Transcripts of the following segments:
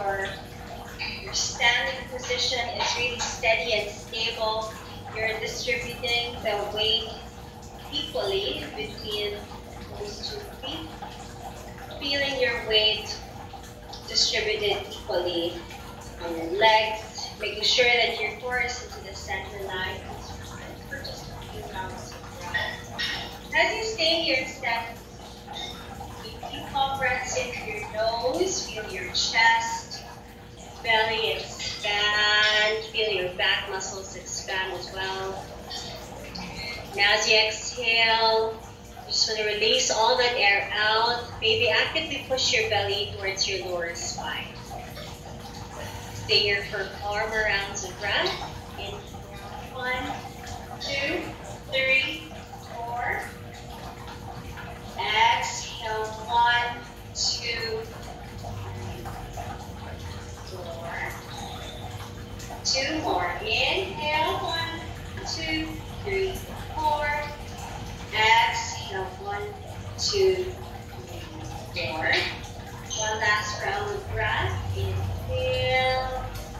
your standing position is really steady and stable. You're distributing the weight equally between those 2 feet. Feeling your weight distributed equally on your legs, making sure that your core is into the center line for just a few rounds of breath. As you stay here, step deep breaths into your nose, feel your chest, belly expand, feel your back muscles expand as well. Now as you exhale, you just want to release all that air out. Maybe actively push your belly towards your lower spine. Stay here for 4 more rounds of breath. Inhale, 1, 2, 3, 4. Exhale, 1, 2, 4. 2 more. Inhale, 1, 2, 3, 4. Exhale, 1, 2, 3, 4. One last round of breath. Inhale.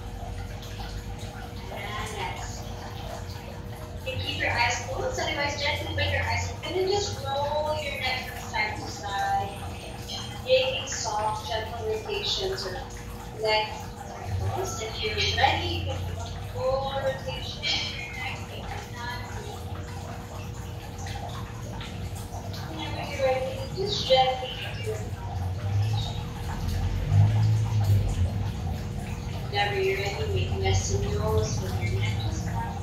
And exhale. You can keep your eyes closed, otherwise gently bring your eyes open and just roll your neck from side to side. Making soft, gentle rotations or leg circles. If you're ready, you can do a full rotation of your neck. Whenever you're ready, just gently do it. Whenever you're ready, make rest in nose with your neck just back.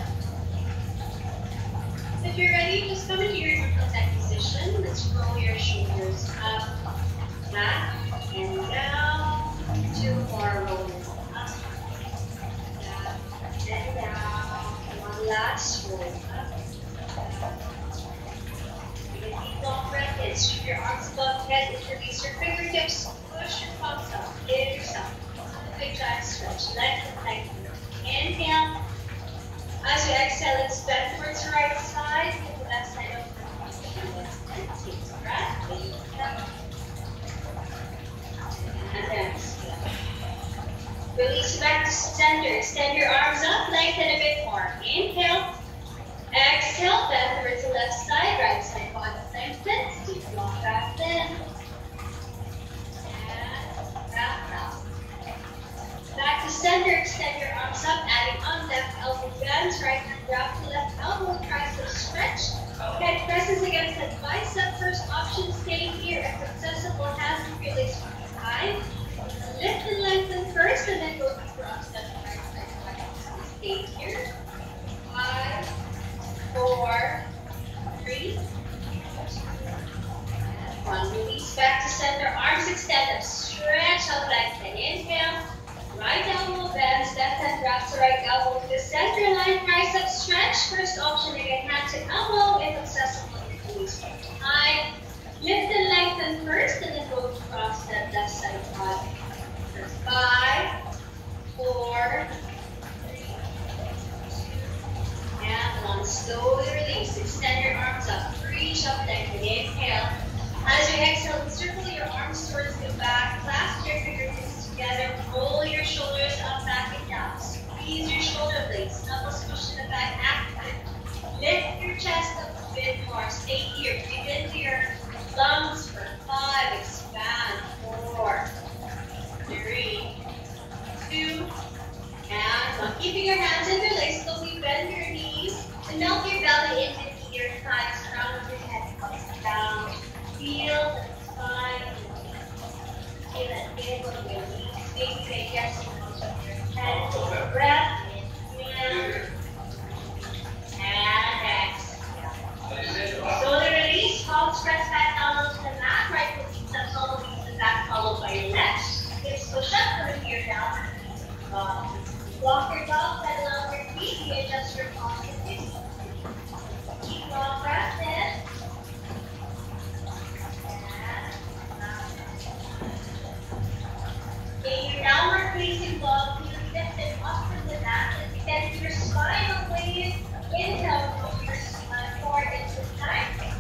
If you're ready, just come into your neck position. Let's roll your shoulders up, back, and down. 2 more rolls up, and down. One last roll up. Take a deep long breath in. Sweep your arms above head. Interlace your fingertips. Push your palms up. Give yourself a big giant stretch. Lengthen. Inhale. As you exhale, expand towards the right side. Get the left side up. Take a breath. And exhale. Release back to center. Extend your arms up. Lengthen a bit more. Inhale. Exhale. Bend towards the left side. Right side body lengthen. Deep long breath in. And breath out. Back to center, extend your arms up, adding on left elbow bends, right hand grab to left elbow, tricep stretch. Head presses against that bicep. First option, stay here. If accessible, hands and release from the side. Lift and lengthen first, and then go to front step right side. Stay here. 5, 4, 3, 2, and 1. Release back to center, arms extend up, stretch out, lengthen. Inhale. Right elbow bends, left hand grabs the right elbow to the center line, tricep stretch. First option again, hand to elbow, if accessible, release from behind. Lift and lengthen first, and then go to cross step, left side body. 5, 4, 3, 2, and 1. Slowly release. Extend your arms up. Reach up, lengthen. Inhale. As you exhale, circle your arms towards the back. Clasp your fingertips together. Roll your shoulders up, back, and down. Squeeze your shoulder blades. Knuckles push in the back. Active. Lift your chest up a bit more. Stay here. Breathe into your lungs for 5. Expand. 4, 3, 2, and 1. Keeping your hands interlaced, slowly bend your knees and melt your belly in between your thighs. Crown of your head comes down. Feel the spine. Feel that angle of your knees. Maybe make yes of your head. Take a breath. Inhale. And exhale. Slowly release. Palms press back down onto the mat. Right foot keeps up all the way to the back, followed by your left. Hips push up, from here down. Walk your dog, pedal on your feet. Readjust your palms and hips. Keep long breath in. In your downward facing dog, feel lifted up from the mat and extend your spinal blade. Inhale, roll your spine forward into plank.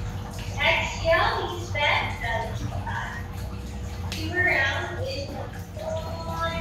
Exhale, knees bent, belly to back. 2 rounds. Inhale,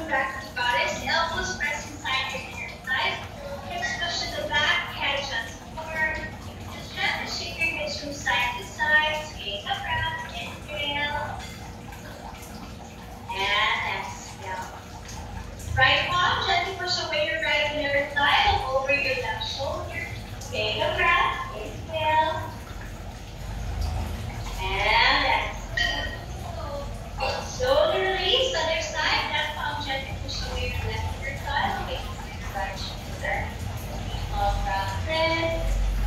come back to goddess. Elbows press inside your inner thighs. Hips push to the back. Head just forward. Just gently shake your hips from side to side. Take a breath. Inhale. And exhale. Right palm, gently push away your right inner thigh and over your left shoulder. Take a breath. Inhale. And exhale. Slowly release. Other side. Left palm, gently push away your left inner thigh. Away from your right shoulder. Deep breath in.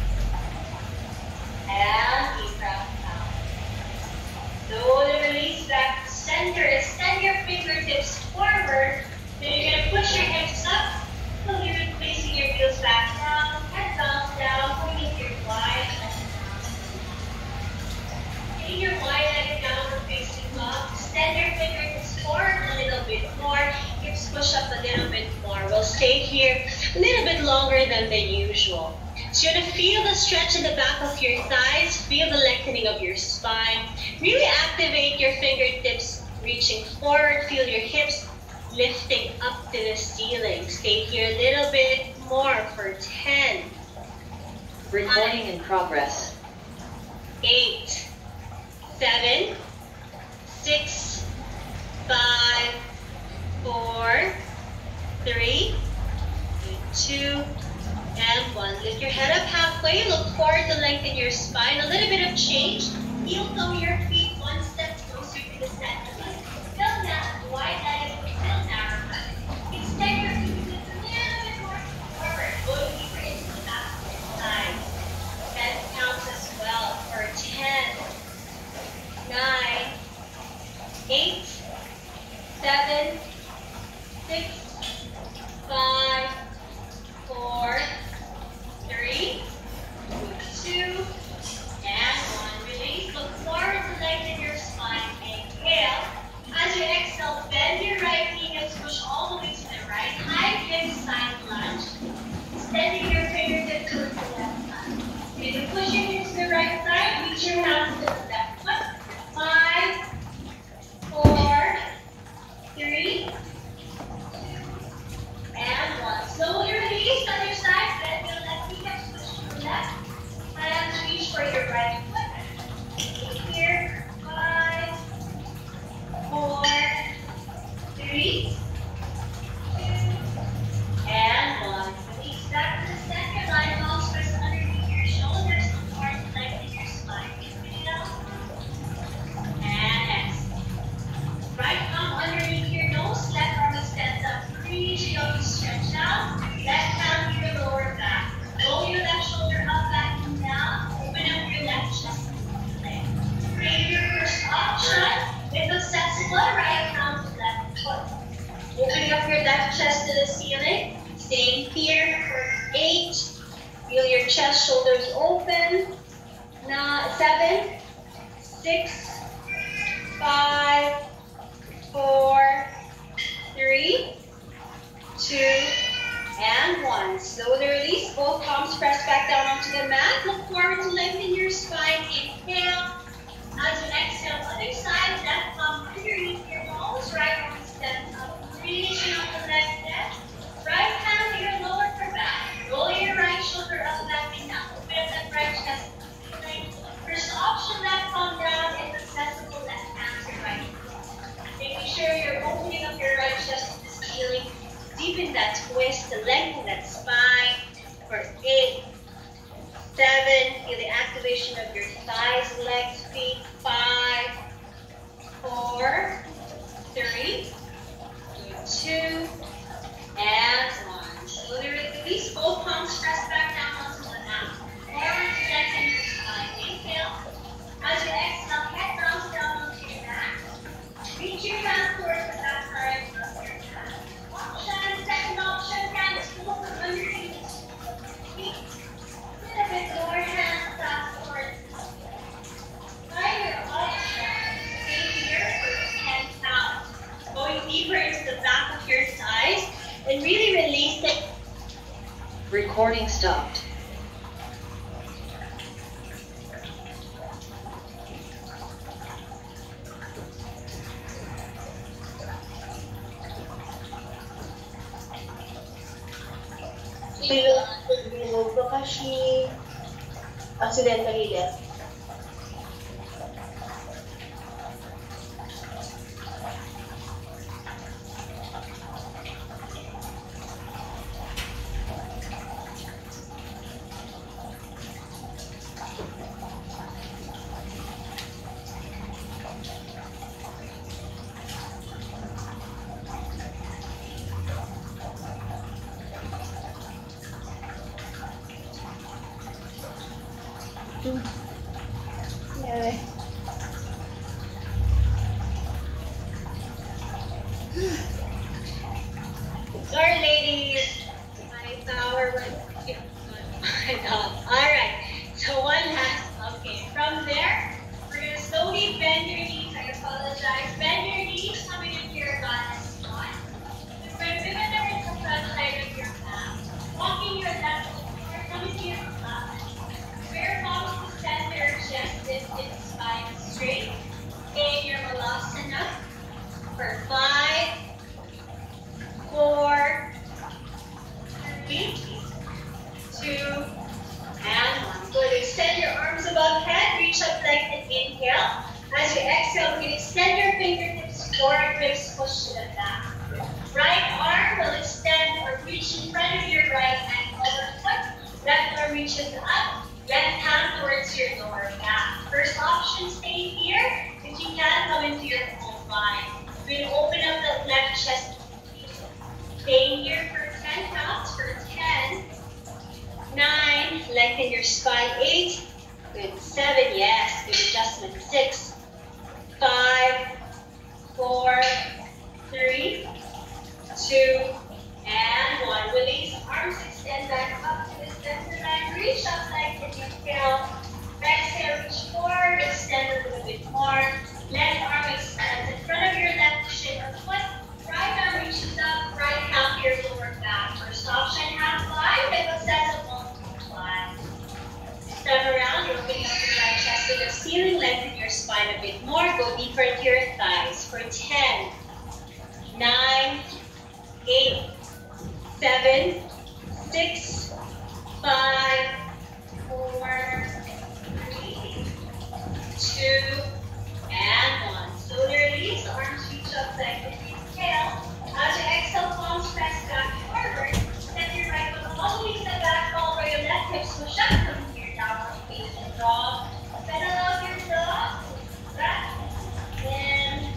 And deep breath out. Slowly release back to center. Extend your fingertips forward. Then you're going to push your hips up. Slowly replacing your heels back down. Head bounce down. Bringing your wide leg down. Getting your wide leg downward facing dog. Extend your fingertips forward a little bit more. Hips push up a little bit more. We'll stay here a little bit longer than the usual. So you're going to feel the stretch in the back of your thighs. Feel the lengthening of your spine. Really activate your fingertips reaching forward. Feel your hips lifting up to the ceiling. Stay here a little bit more for 10. Recording in progress. 8, 7, 6, 5, 4, 3, 2, and 1. Lift your head up halfway. Look forward to lengthen your spine. A little bit of change. Heel toe your feet one step closer to the center line. Still that wide leg. Extend your fingertips a little bit more forward, going deeper into the back of your side. That counts as well for 10, 9, 8, 7, 6, 5, 4, 3, 2, and 1. Release. Look forward to lengthen your spine. Inhale. As you exhale, bend your right knee and push all the way to the right. High hip side lunge. Extending your fingertips towards the left side. You're going to push your hips to the right side. Reach your hands to the left foot. 5, 4, 3, 2, and 1. Slowly release. Other side. Bend your left knee and push to the left. Hands reach for your right foot. Here. 5, 4, 3, 2, and 1. Release back to the center line. Palms press underneath your shoulders. Look forward to lengthening your spine. Inhale. And exhale. Right palm underneath your nose. Left arm extends up. Reach up to stretch out. Left hand to your lower back. Roll your left shoulder up, back, and down. Open up your left chest. Create your first option. If it's sensible, right hand to left foot. Opening up your left chest to the ceiling. Staying here for 8. Feel your chest, shoulders open. 7, 6, 5, 4, 3, 2, and 1. Slowly release. Both palms press back down onto the mat. Look forward to lengthen your spine. Inhale. As you exhale, other side, left palm underneath your nose, right arm extends up, reaching up the left leg. Right hand to your lower for back. Roll your right shoulder up, back, and down. Open up that right chest. First option, left palm down, if accessible, left hand to right. Making sure you're opening up your right chest to the ceiling. Deepen that twist to lengthen that spine for 8, 7, feel the activation of your thighs, legs, feet. 5, 4, 3, 2, and 1. Slowly release. Both palms press back down onto the mat. Forward to lengthen your spine. Inhale. As you exhale, head bounce down onto your mat. Reach your hands towards the back side of your mat. Option, second option, hands pull from underneath the feet. A little bit more, hands back towards the higher option. Stay here for 10 counts. Going deeper into the back of your thighs and really release it. Recording stopped. Bilog ka kasi accidentally left. Yeah. Sorry, ladies. My power went. Alright. So one last. Okay. From there, we're gonna slowly bend your knees. I apologize. Bend your knees coming into your goddess one. We're gonna pivot over to the front side of your mat. Walking your left foot coming to your left. Prayer palms to center, chest lifted, spine straight. In your malasana for 5, 4, 3, 2, and 1. Good. Extend your arms above head. Reach up like an inhale. As you exhale, you can extend your fingertips forward, ribs push to the back. Right arm will extend or reach in front of your right ankle or foot. Left arm reaches up. Left hand towards your lower back. First option, stay here. If you can, come into your full line. We're going to open up the left chest. Staying here for 10 counts. For 10, 9, lengthen your spine. 8, good. 7, yes, good adjustment. 6, 5, 4, 3, 2, and 1. Release. Arms extend back up to the center line. Reach up like an inhale. Exhale, reach forward. Extend a little bit more. Left arm extends in front of your left shin or foot. Right arm reaches up. Right hand to your lower back. First option, half fly. Then a set of multiple flies. This time around, you're opening up your right chest to the ceiling. Lengthen your spine a bit more. Go deeper into your thighs. For 10, 9, 8, 7, 6, 5, 4, 3, 2, and 1. Slowly release. Arms reach up like an inhale. As you exhale, palms press back forward. Step your right foot all the way to the back. Follow your left hips push up. Come to your downward facing dog. Pedal out your dog. Back. In.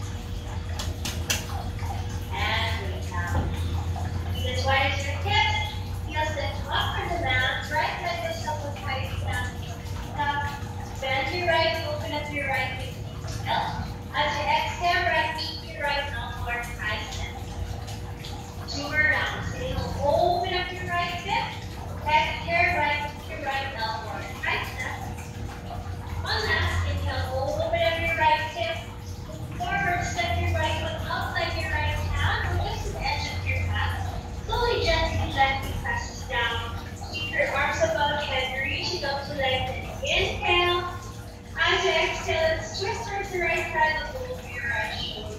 And breathe out. Feet as wide as your hips. Heels lift up from the mat. Right leg lifts up with right down. Bend your right, open up your right hip. As you exhale, right knee to your right elbow or tricep. 2 more rounds. Inhale, open up your right hip. Exhale, right knee to your right elbow or tricep. One last. Inhale, open up your right hip. Move forward, step your right foot outside your right hand or just to the edge of your mat. Slowly, gently, lightly press down. Keep your arms above head, reaching up to lengthen. Inhale. As you exhale, twist towards the right side of the over your right shoulder.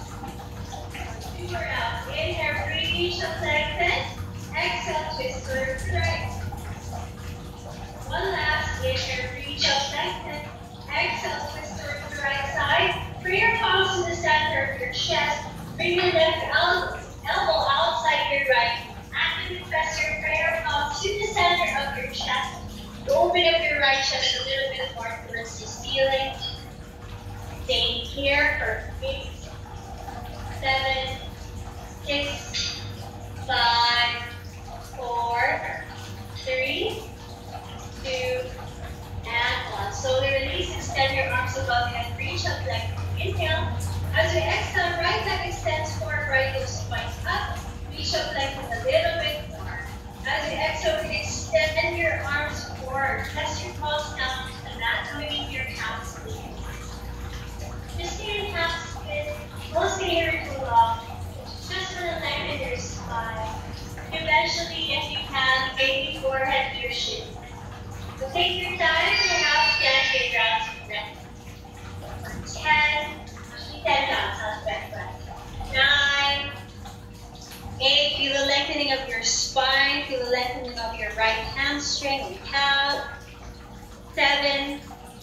2 more rounds. Inhale, reach up, lengthen. Exhale, twist towards the right. One last. Inhale, reach up, lengthen. Exhale, twist towards the right side. Bring your palms to the center of your chest. Bring your left elbow outside your right. Actively press your prayer palms to the center of your chest. Open up your right chest a little bit more towards the ceiling. Staying here for 8, 7, 6, 5, 4, 3, 2, and 1. Slowly release. Extend your arms above head. Reach up like inhale. As you exhale, right leg extends forward, right hip points up. Reach up like a little bit more. As you exhale, you extend your arms forward. Press your palms down to the mat, coming into your calf split. Just stay in calf split. Don't stay here too long. Just for the length of your spine. Eventually, if you can, bring your forehead to your shin. So take your time to have standing ground to breath. 10, actually 10 counts, not breath. 9, 8, feel the length lengthening of your spine, feel the lengthening of your right hamstring. We count 7,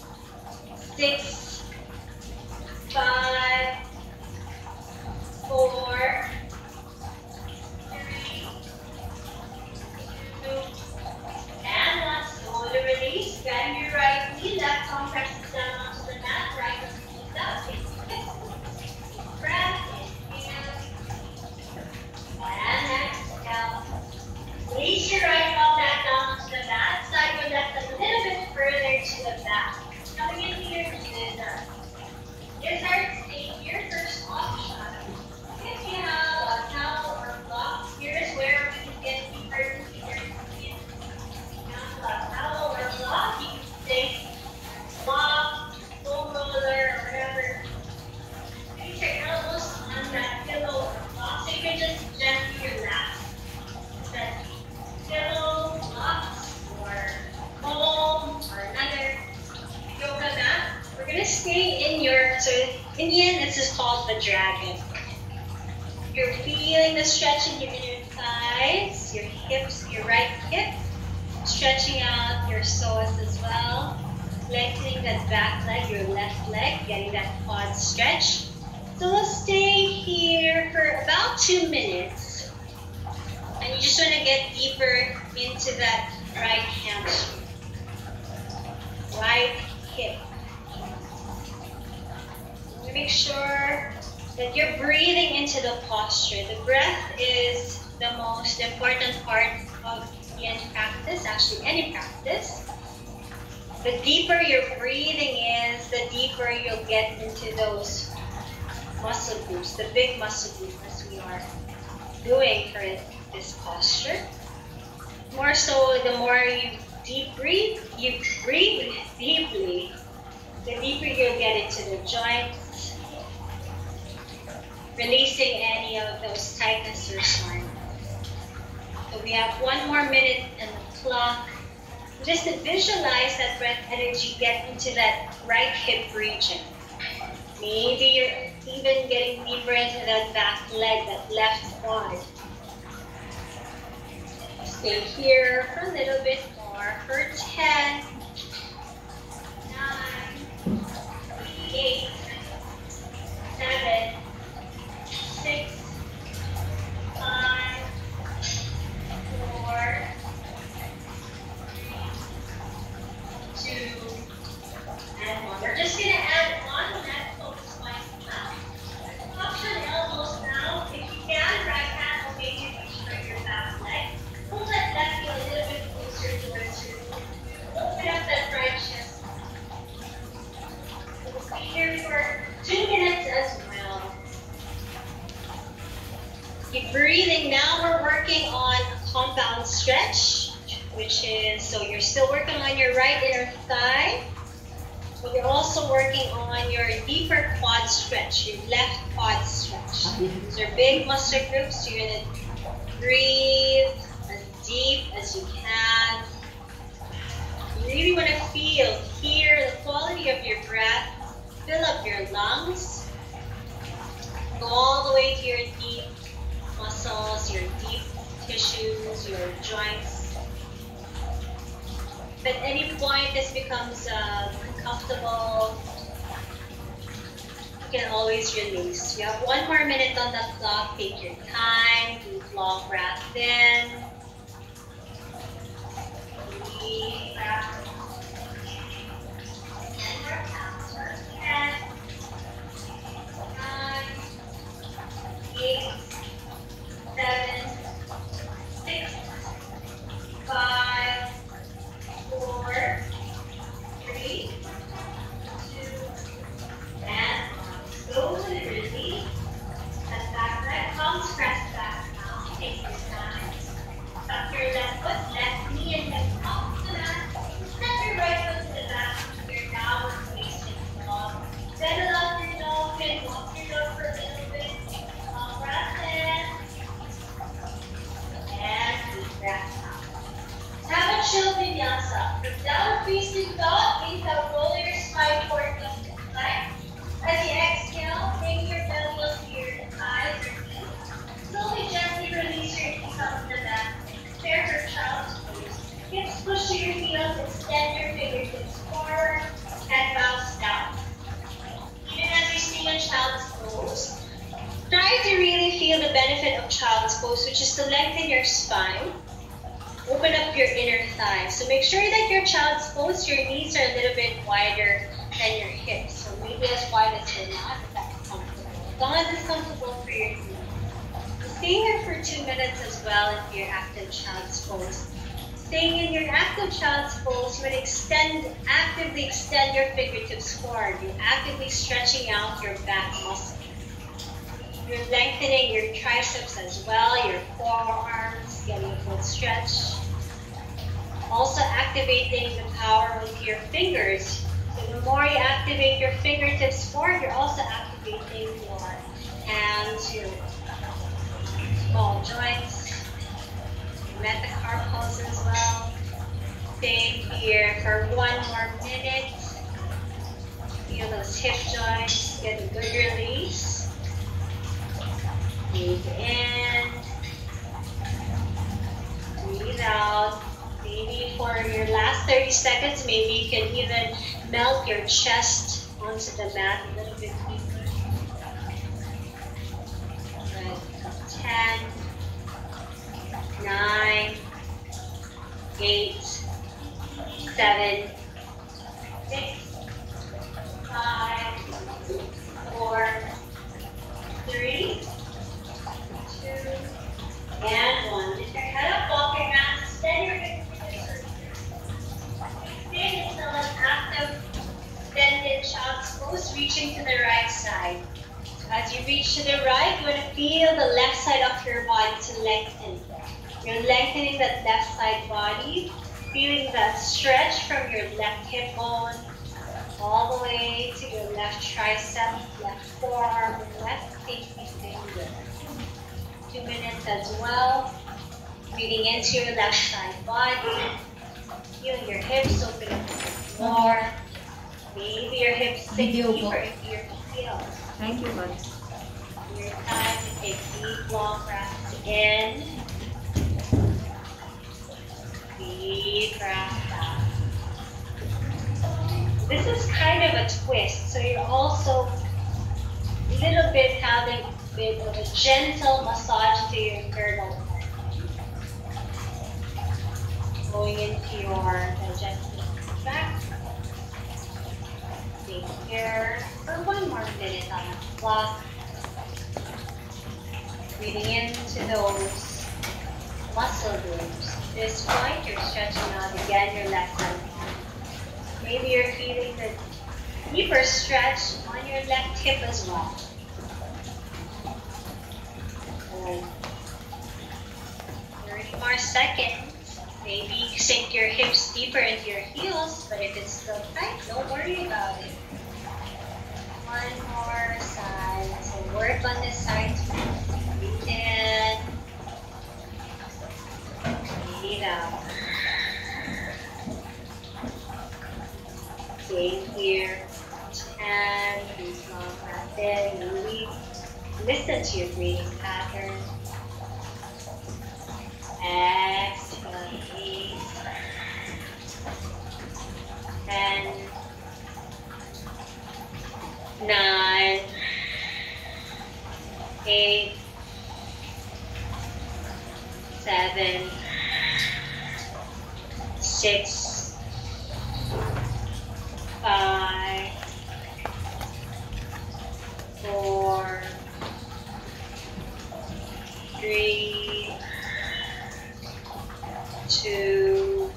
6, 5, 4, 3, 2, and 1. Slowly release. Bend your right knee. Left arm presses down onto the mat. Right arm comes up. Deep breath. Inhale. And exhale. Release your right arm back down onto the mat. Slide your left a little bit further to the back. Coming into your lizard stay here. First option. If you have a towel or block, here's where we can get deeper into your skin. A towel or block, you can stay block, foam roller, or whatever. Place your elbows on that pillow or block, so you can just gently relax. That pillow, blocks, or foam, or another yoga mat. We're gonna stay in your, so in the end, this is called the dragon. You're feeling the stretching in your thighs, your hips, your right hip, stretching out your psoas as well, lengthening that back leg, your left leg, getting that quad stretch. So we'll stay here for about 2 minutes. And you just want to get deeper into that right hamstring, right hip. Make sure that you're breathing into the posture. The breath is the most important part of the practice, actually any practice. The deeper your breathing is, the deeper you'll get into those muscle groups, the big muscle groups as we are doing for this posture. More so, the more you breathe deeply, the deeper you'll get into the joints, releasing any of those tightness or soreness. So we have 1 more minute on the clock. Just to visualize that breath energy get into that right hip region. Maybe you're even getting deeper into that back leg, that left quad. Stay here for a little bit more for 10, 9, 8, 7, 6, 5, 4, 3, 2, and 1. We're just going to add one neck focus point now. Option elbows now. If you can, right hand will make you reach for your back leg. Pull that left heel a little bit closer towards you. Open up that right chest. We'll be here for 2 minutes as well. Keep breathing. Now we're working on a compound stretch, which is, so you're still working on your right inner thigh, but you're also working on your deeper quad stretch, your left quad stretch. These are big muscle groups, so you're going to breathe as deep as you can. You really want to hear the quality of your breath, fill up your lungs, go all the way to your deep muscles, your deep tissues, your joints. If at any point this becomes uncomfortable, you can always release. You have 1 more minute on the clock. Take your time. Deep long breath in. Deep breath. And more counts. 10, 9, 8, 7, 6, 5, 4, 3, 2, and 1. Slowly release. That back leg comes, press back now. Take your time. Tuck your left foot, left knee, and hip up to the mat. Step your right foot to the back. Your downward facing dog. Settle up your dolphin. Walk your dog for a little bit. Long breath in. And deep breath out. Let's have a chill vinyasa. For downward facing dog, inhale, roll your spine forward up to the side. As you exhale, bring your belly up to your thighs or knees. Slowly, gently release your knees up and child's pose, which is to lengthen your spine. Open up your inner thighs. So make sure that your child's pose, your knees are a little bit wider than your hips. So maybe as wide as they're not, if that's comfortable. As long as it's comfortable for your knees. Stay here for 2 minutes as well if you're active child's pose. Staying in your active child's pose, you would actively extend your fingertips forward. You're actively stretching out your back muscle. You're lengthening your triceps as well, your forearms, getting a full stretch. Also activating the power with your fingers. So the more you activate your fingertips forward, you're also activating your hands, your small joints, metacarpals as well. Stay here for 1 more minute. Feel those hip joints, get a good release. Breathe in, breathe out. Maybe for your last 30 seconds, maybe you can even melt your chest onto the mat a little bit deeper. Good. 10, 9, 8, 7, 6, 5, 4, 3, 2, and 1. Lift your head up, walk your hands, extend your fingers. Stay until an active, extended child's pose, reaching to the right side. So as you reach to the right, you want to feel the left side of your body to lengthen. You're lengthening that left side body, feeling that stretch from your left hip bone all the way to your left tricep, left forearm, and left pinky finger. 2 minutes as well. Breathing into your left side body. Feeling your hips open up more. Maybe your hips sink deeper into your heels. Thank you, bud. Your time to take deep, long breaths in. Deep breath out. This is kind of a twist, so you're also a little bit having a bit of a gentle massage to your internal part. Going into your digestive tract. Stay here for 1 more minute on the clock. Breathing into those muscle groups. At this point, you're stretching out again your left side body. Maybe you're feeling the deeper stretch on your left hip as well. Good. 30 more seconds. Maybe sink your hips deeper into your heels, but if it's still tight, don't worry about it. 1 more side. So work on this side. Breathe in. Breathe out. Stay here. 10. Breathe long breath in. Release. Listen to your breathing pattern. Exhale. Release. 10. 9. 8. 7. 6. 5. 4. 3. 2.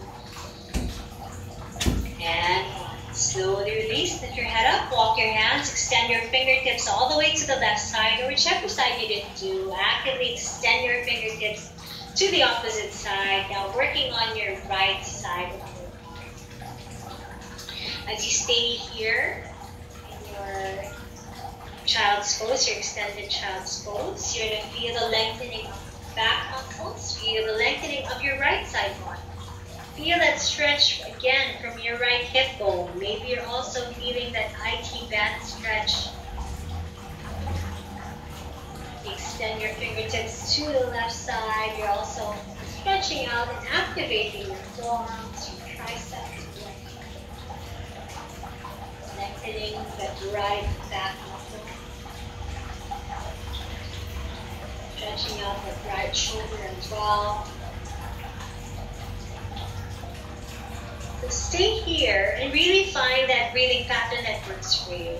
And 1. Slowly release. Lift your head up. Walk your hands. Extend your fingertips all the way to the left side or whichever side you didn't do. Actively extend your fingertips to the opposite side. Now working on your right side of your body. As you stay here in your child's pose, your extended child's pose, you're going to feel the lengthening of the back muscles. Feel the lengthening of your right side body. Feel that stretch again from your right hip bone. Maybe you're also feeling that IT band stretch. Extend your fingertips to the left side. You're also stretching out and activating your forearms, your triceps. Lengthening that right back muscle. stretching out the right shoulder as well. So stay here and really find that breathing pattern that works for you.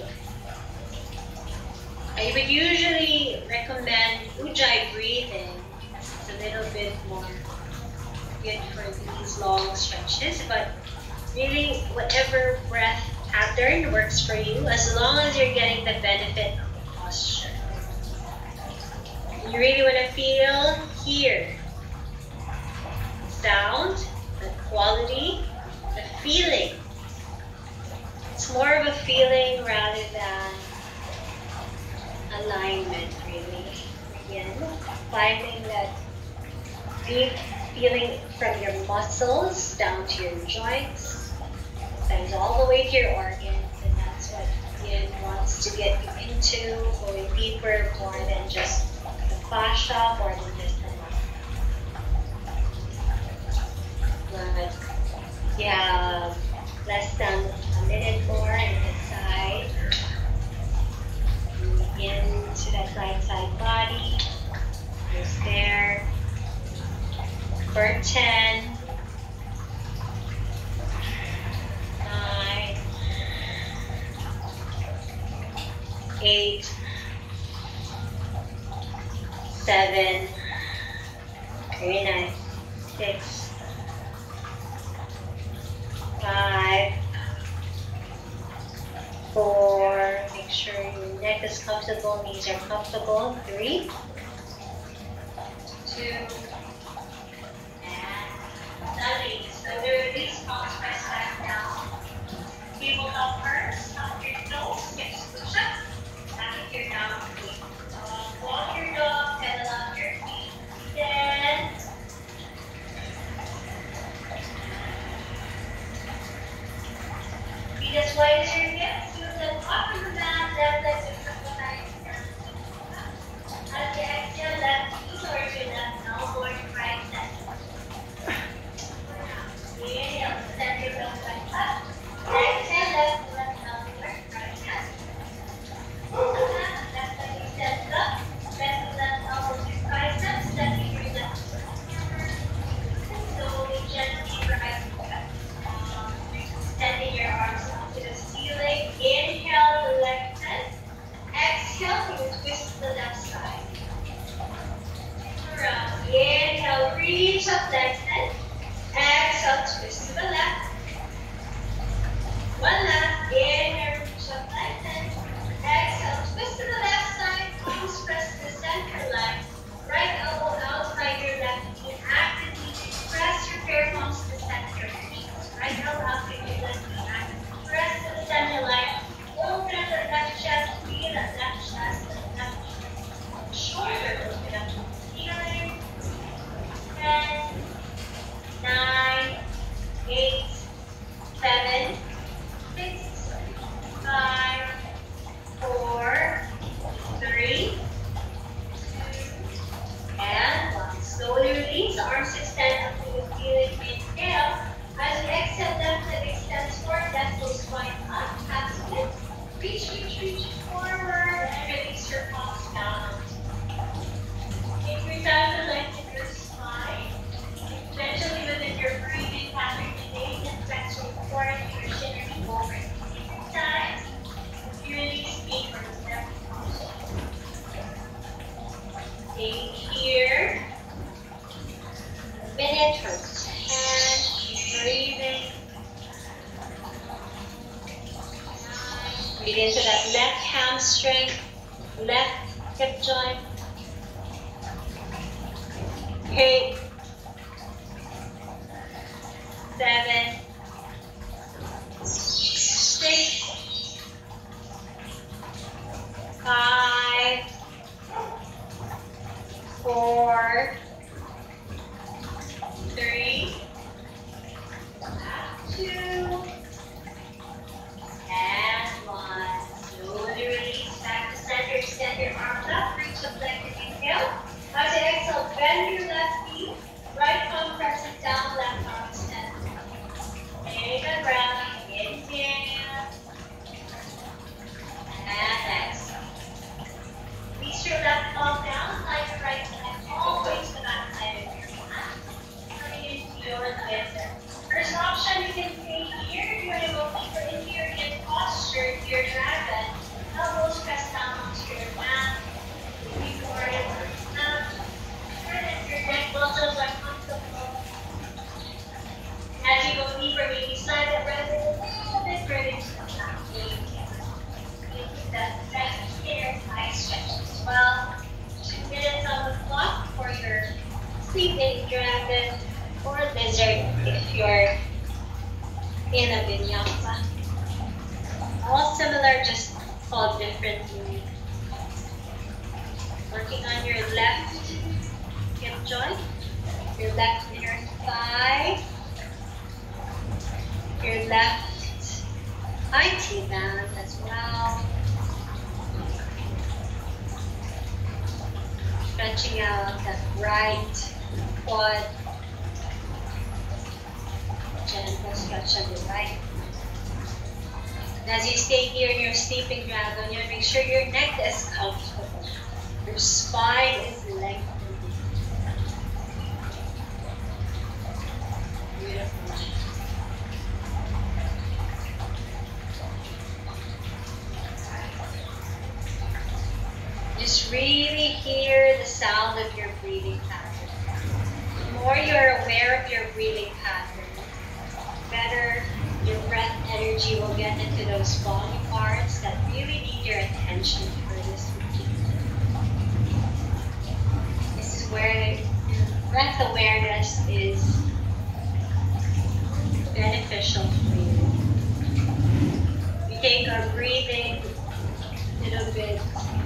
I would usually recommend Ujjayi breathing. It's a little bit more good for these long stretches, but really whatever breath pattern works for you, as long as you're getting the benefit of the posture. You really want to feel here. Sound, the quality, the feeling. It's more of a feeling rather than alignment, really. Again, finding that deep feeling from your muscles down to your joints, and all the way to your organs, and that's what Yin wants to get you into, going deeper, more than just the fascia, more than just the muscle. Good. You have less than a minute more in the side. Into that right side body. Just there. For 10, 9, 8, 7, very nice, 6, 5, 4, make sure your neck is comfortable, knees are comfortable, 3, 2, and so release, palms press back down. Tabletop first, up your toes, hips push up, back into your down feet. Walk your dog, pedal out your feet, then feet as wide as your hips, do them up and down, left leg to the right. As you exhale, left knee towards your left elbow or your right leg. Inhale, step your left leg up. Exhale, left elbow or right leg. Left leg extends up. Left elbow to tricep, stepping your left foot forward. Slowly, gently rise up. Extending your arms up to the ceiling. Inhale, the left hand. Exhale, you twist to the left side. Around. Inhale, reach up, left hand. Exhale, twist to the left. One left. Inhale, reach up, left hand. Exhale, twist to the left side. Palms press to the center line. Right elbow outside your left knee. Actively press your bare palms to the center of your chest. Right elbow outside your left knee. Actively press to the center line. Open up the left chest. Feel that left chest. Left shoulder. Open up to the ceiling. 10, 9, 8, 7, 6, 5, 4, 3, 2, and 1. Slowly release. Arms extend up to the ceiling. Inhale. As you exhale, left leg extends forward. Left toes point up. Half split. Reach forward and release your palms down. Take your time to lengthen your spine. Especially within your breathing pattern today, and flex your core and your shin and over. Take your time. You release deeper. Stay here. A minute or 10. Keep breathing. Breathe into that left hamstring, left hip joint. 8, 7, 6, 5, 4, 3, 2, and 1. Slowly release back to center. Extend your arms up. Reach up, like an inhale. As you exhale, bend your left knee. sleeping dragon, or lizard if you're in a vinyasa. All similar, just called differently. Working on your left hip joint, your left inner thigh, your left IT band as well. Stretching out that right quad. Gentle stretch on the right. And as you stay here in your sleeping dragon, you make sure your neck is comfortable. Your spine is lengthened. Beautiful. Just really hear the sound of your breathing pattern. The more you're aware of your breathing pattern, better your breath energy will get into those body parts that really need your attention for this routine. This is where breath awareness is beneficial for you. We take our breathing a little bit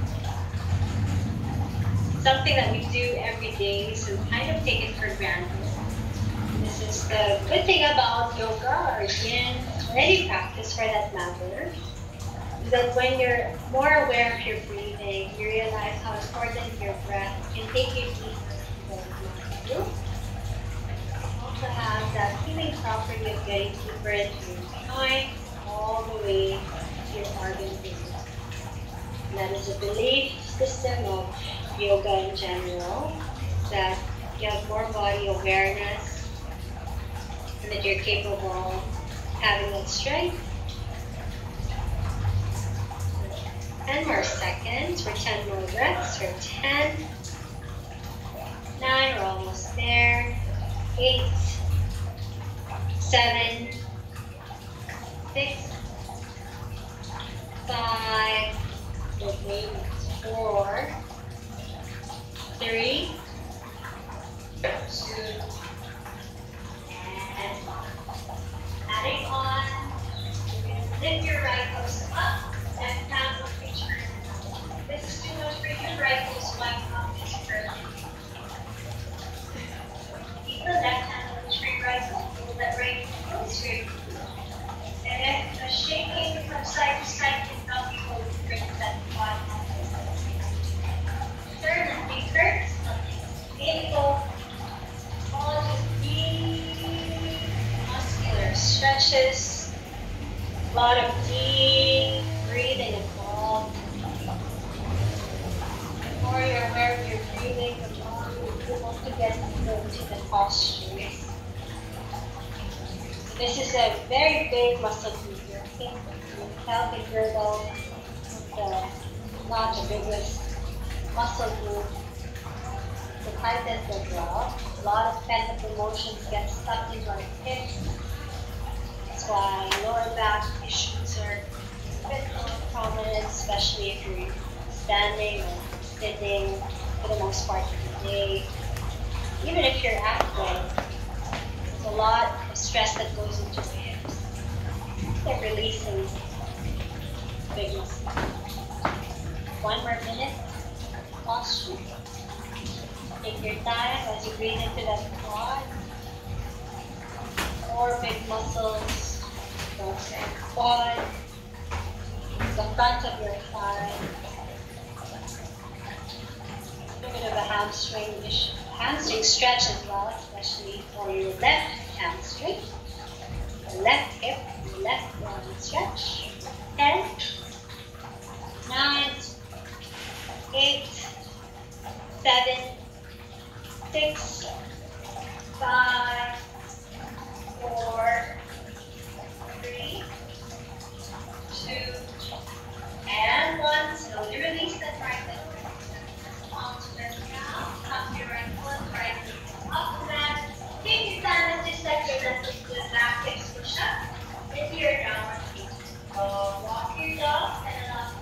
something that we do every day, so we kind of take it for granted. This is the good thing about yoga or yin, or any practice for that matter, is that when you're more aware of your breathing, you realize how important your breath can take you deeper than you do. Also have that healing property of getting deeper into your spine, all the way to your organ system. And that is a belief system of yoga in general, that you have more body awareness and that you're capable of having that strength. 10 more seconds for 10 more breaths for 10, 9, we're almost there, 8, 7, 6, 5, 4, 3, 2, and adding on, you're going to lift your right toes up, left hand will return. This is too much for you, right toes wide up is perfect. Keep the left hand on the straight right toe, pull that right toe straight. And then shaking from side to side can help you hold straight that quad. Turn and fingers. Painful, all just deep muscular stretches, a lot of deep breathing involved. The more you're aware of your breathing, the more you're able to get into the postures. This is a very big muscle group here. I think the pelvic girdle is not the biggest muscle group. The tightest as well. A lot of pent-up emotions get stuck into our hips. That's why lower back issues are a bit more prominent, especially if you're standing or sitting for the most part of the day. Even if you're active, there's a lot of stress that goes into the hips. They're releasing big muscles. 1 more minute. Posture. Take your time as you breathe into that quad. 4 big muscles. Quad. The front of your thigh. A bit of a hamstring stretch as well, especially for your left hamstring. The left hip, the left arm stretch. 10, 9, 8, 7, 6, 5, 4, 3, 2, and 1. Slowly release that right leg. Onto the ground. Up your right foot, right knee up the mat. Take your time and just let your left foot to the back, hips push up into your downward facing. Walk your dog and up.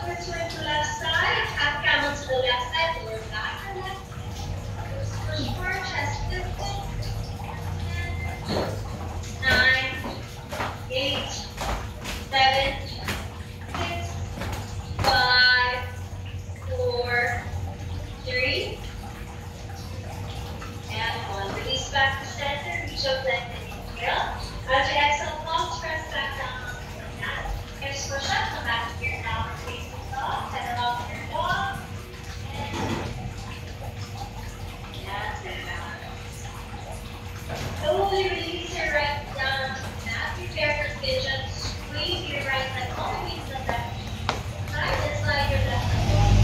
Upward swing to left side. Half camel to the left side. Lower back and left. Push forward, chest lifted. 9, 8, 7, 6, 5, 4, 3, and 1. Release back to center. Reach up, length, and inhale. As you exhale, palms press back down onto your mat. Hips push up, come back to your downward facing dog. Head off your dog. And sit down. Slowly release your right down onto the mat. Prepare for pigeon. Squeeze your right leg all the way to the left side and slide your left leg off.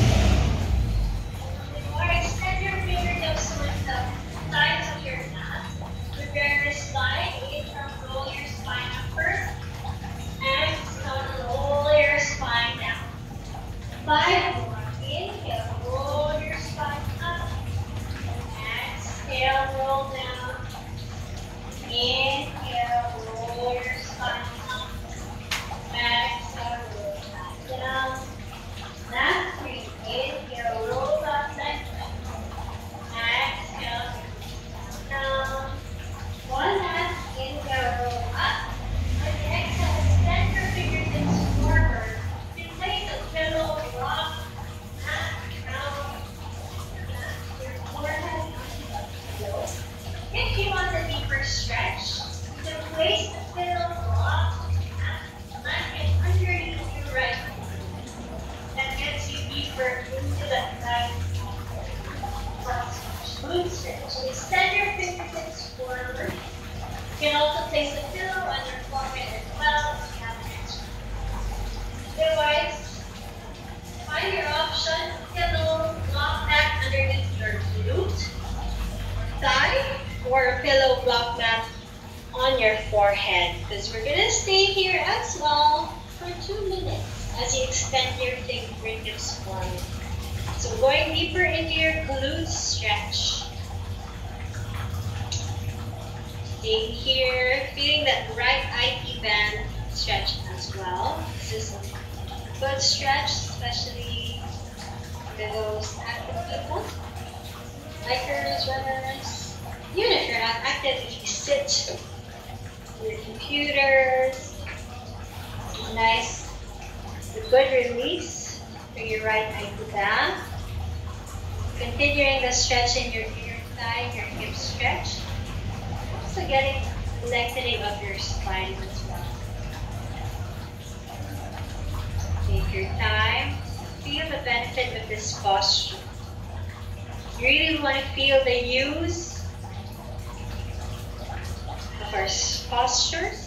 Or extend your fingertips towards the sides of your mat. Prepare your spine. Inhale, roll your spine up first. Exhale, roll your spine down. 5 more. Inhale, roll your spine up. Exhale, roll down. Inhale, roll your spine up. Exhale, roll back down. Last 3. Inhale, roll back down. Exhale, down. 1 last. Inhale, roll up. And exhale, extend your fingertips forward. You place a pillow, rock, mat, down, your forehead onto the pillow. If you want a deeper stretch, then place the pillow, rock, mat, blanket underneath your right knee. That gets you deeper into that side. Glute stretch. So extend your fingertips forward. You can also place the pillow on your forehead as well if you have an extra. Otherwise, find your option. Pillow, block mat underneath your glute or thigh, or a pillow block mat on your forehead. Because we're going to stay here as well for 2 minutes as you extend your fingertips forward. So going deeper into your glute stretch. Stay here, feeling that right IT band stretch as well. This is a good stretch, especially for those active people, bikers, runners. Even if you're not active, if you sit on your computers, nice, a good release for your right IT band. Continuing the stretch in your inner thigh, your hip stretch. Also getting lengthening of your spine as well. Take your time. Feel the benefit of this posture. You really want to feel the use of our postures.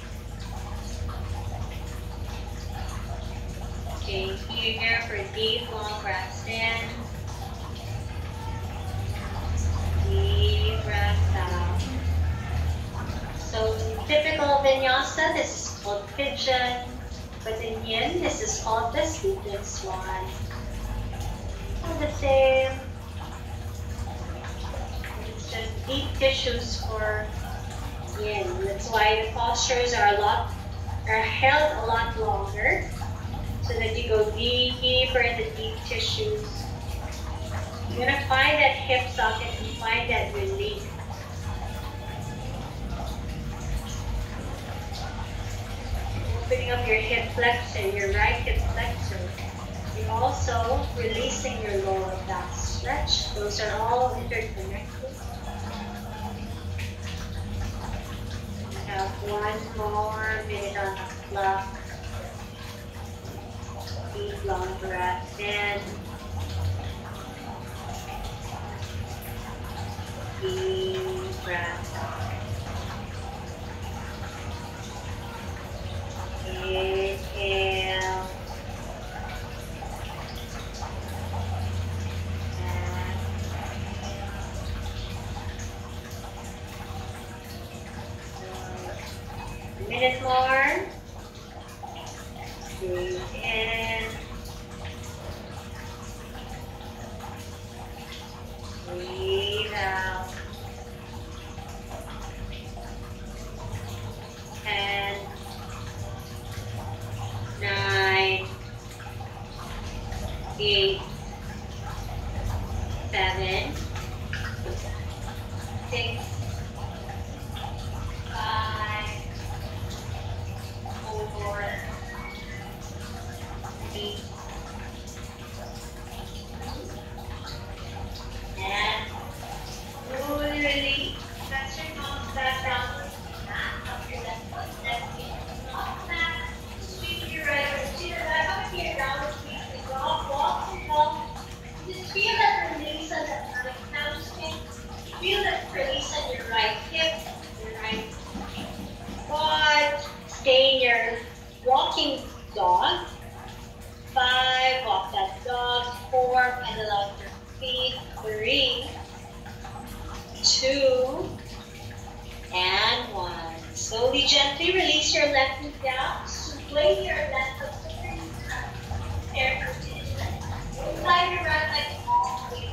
Okay, here for deep, long breaths in. Deep breath out. So typical vinyasa, this is called pigeon. But in yin, this is called the sleeping swan. All the same. It's just deep tissues for yin. That's why the postures are held a lot longer. So that you go deeper in the deep tissues. You're gonna find that hip socket and find that relief. Opening up your hip flexor, your right hip flexor. You're also releasing your lower back stretch. Those are all interconnected. We have 1 more minute on the clock. Deep long breath in. Deep breath out. Inhale. A minute more. Breathe in. Breathe out. 10, 9, 8, 7, 6, 5, 4, 3, and slowly release. Press your palms back down to the mat. Up your left foot, left knee, off the mat. Sweep your right foot to your left. Up here, down. Sweep the dog. Walk your dog. Just feel that release on the right hamstring. Feel that release on your right hip, your right quad. Stay in your walking dog. 5, walk that dog. 4, pedal out your feet. 3, 2, and 1. Slowly, gently release your left knee down. Swing your left foot to your fair position. Slide your right leg all the way.